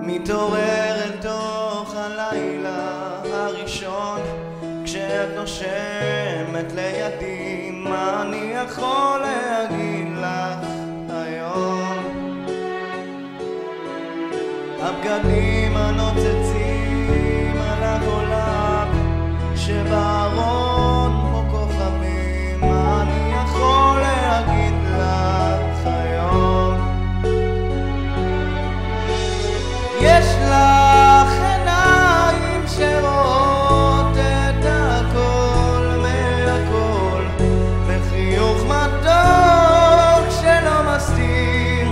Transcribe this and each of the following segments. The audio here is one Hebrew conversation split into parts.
מתעורר אל תוך הלילה הראשון, כשאת נושמת לידי, מה אני יכול להגיד לך היום? הבגדים הנוצצים על הגולב שבארון כמו כוכבים, מה אני יכול להגיד לך היום? יש לך עיניים שרואות את הכל מהכל, וחיוך מתוק שלא מסתיר.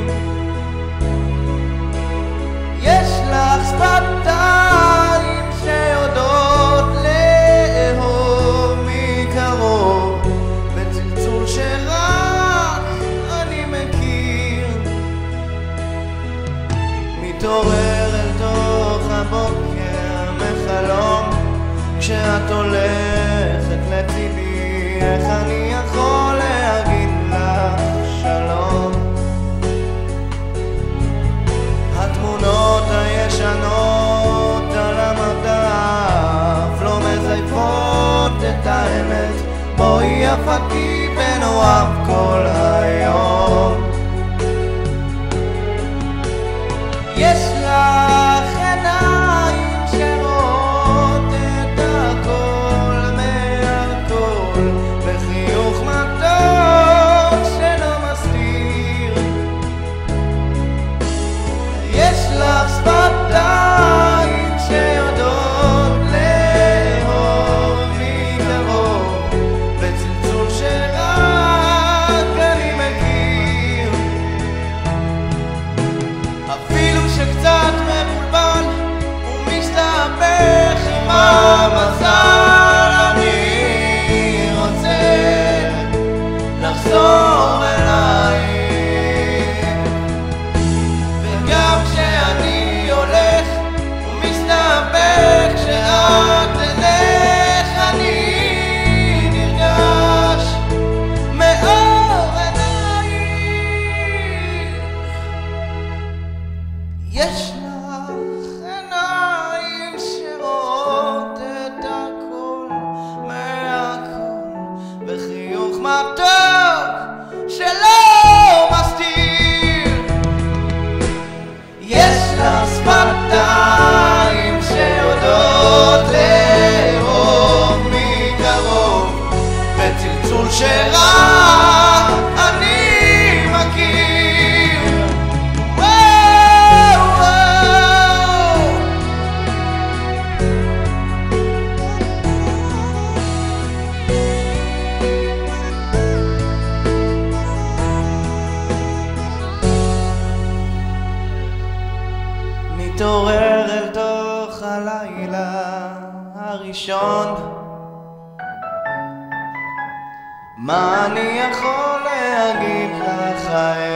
יש לך שפתיים שיודעות לאהוב מקרוב, בצלצול שרק אני מכיר. מתעורר אל תוך הבוקר מחלום, כשאת הולכת לצידי, איך אני יכול להגיד לך שלום? התמונות הישנות על המדף לא מזייפות את האמת, בואי יפתי ונאהב כל היום. יש לך עיניים שרואות את הכל מהכל, וחיוך מתוק שלא מסתיר. יש לך שפתיים שיודעות לאהוב מקרוב, בצלצול שרק אני מכיר. אפילו שקצת מבולבל ומסתבך עם המזל, אני רוצה לחזור אלייך. וגם כשאני הולך ומסתבך כשאת תלך, אני נרגש מאור עינייך. יש לך עיניים שרואות את הכל מהכל, וחיוך מתוק שלא מסתיר. יש לך שפתיים שיודעות לאהוב מקרוב, בצלצול שרק אני מכיר. וואו, וואו. מתעורר אל תוך הלילה הראשון, מה אני יכול להגיד לך